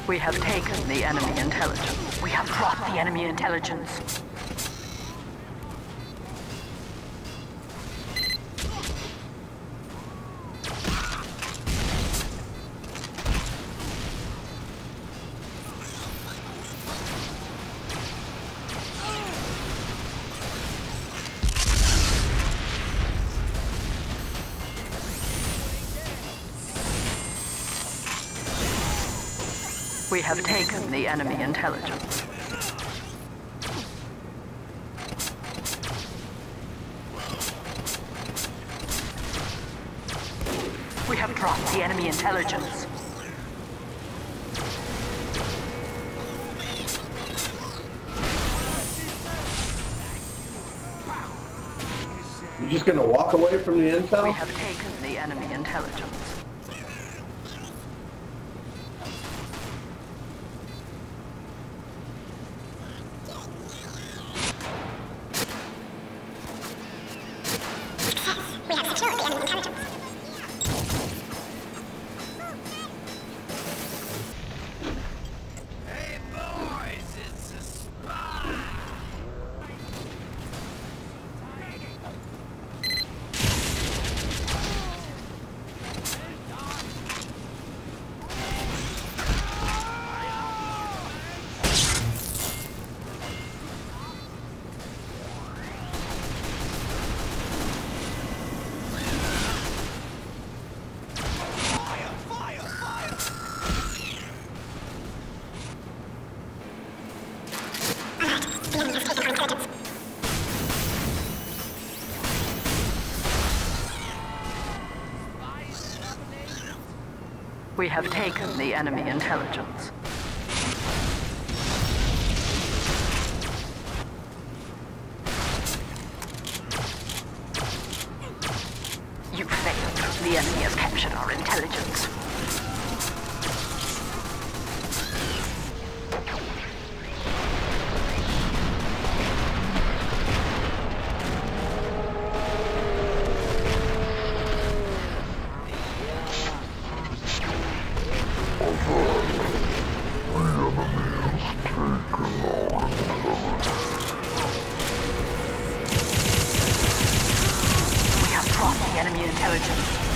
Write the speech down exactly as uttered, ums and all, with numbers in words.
We have taken the enemy intelligence. We have dropped the enemy intelligence. We have taken the enemy intelligence. We have dropped the enemy intelligence. You're just gonna walk away from the intel? We have taken the enemy intelligence. We have taken the enemy intelligence. You failed. The enemy has captured our intelligence. Enemy intelligence.